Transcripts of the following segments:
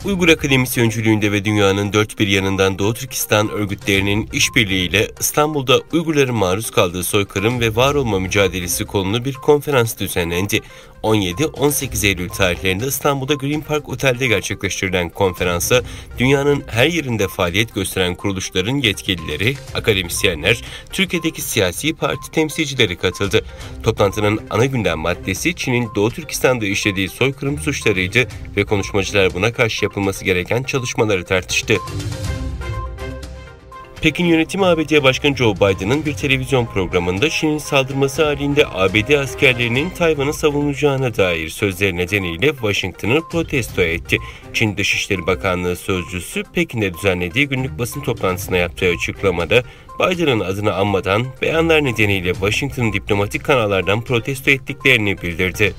Uygur Akademisi öncülüğünde ve dünyanın dört bir yanından Doğu Türkistan örgütlerinin işbirliğiyle İstanbul'da Uygurların maruz kaldığı soykırım ve var olma mücadelesi konulu bir konferans düzenlendi. 17-18 Eylül tarihlerinde İstanbul'da Green Park Otel'de gerçekleştirilen konferansa dünyanın her yerinde faaliyet gösteren kuruluşların yetkilileri, akademisyenler, Türkiye'deki siyasi parti temsilcileri katıldı. Toplantının ana gündem maddesi Çin'in Doğu Türkistan'da işlediği soykırım suçlarıydı ve konuşmacılar buna karşı yapılması gereken çalışmaları tartıştı. Pekin yönetimi ABD Başkanı Joe Biden'ın bir televizyon programında Çin'in saldırması halinde ABD askerlerinin Tayvan'ı savunacağına dair sözleri nedeniyle Washington'ı protesto etti. Çin Dışişleri Bakanlığı sözcüsü Pekin'de düzenlediği günlük basın toplantısına yaptığı açıklamada Biden'ın adını anmadan beyanlar nedeniyle Washington'ın diplomatik kanallardan protesto ettiklerini bildirdi.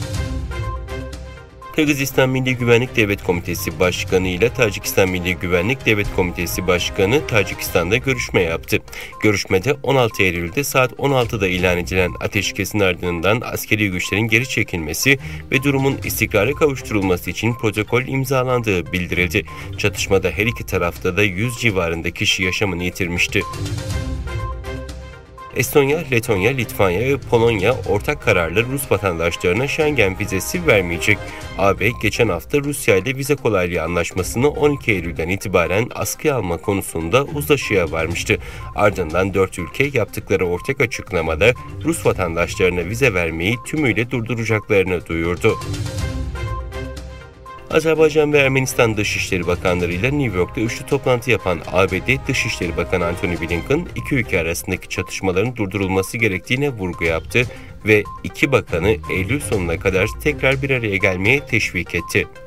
Kırgızistan Milli Güvenlik Devlet Komitesi Başkanı ile Tacikistan Milli Güvenlik Devlet Komitesi Başkanı Tacikistan'da görüşme yaptı. Görüşmede 16 Eylül'de saat 16'da ilan edilen ateşkesin ardından askeri güçlerin geri çekilmesi ve durumun istikrara kavuşturulması için protokol imzalandığı bildirildi. Çatışmada her iki tarafta da 100 civarında kişi yaşamını yitirmişti. Estonya, Letonya, Litvanya ve Polonya ortak kararla Rus vatandaşlarına Schengen vizesi vermeyecek. AB geçen hafta Rusya ile vize kolaylığı anlaşmasını 12 Eylül'den itibaren askıya alma konusunda uzlaşıya varmıştı. Ardından 4 ülke yaptıkları ortak açıklamada Rus vatandaşlarına vize vermeyi tümüyle durduracaklarını duyurdu. Azerbaycan ve Ermenistan Dışişleri Bakanları ile New York'ta üçlü toplantı yapan ABD Dışişleri Bakanı Antony Blinken, iki ülke arasındaki çatışmaların durdurulması gerektiğine vurgu yaptı ve iki bakanı Eylül sonuna kadar tekrar bir araya gelmeye teşvik etti.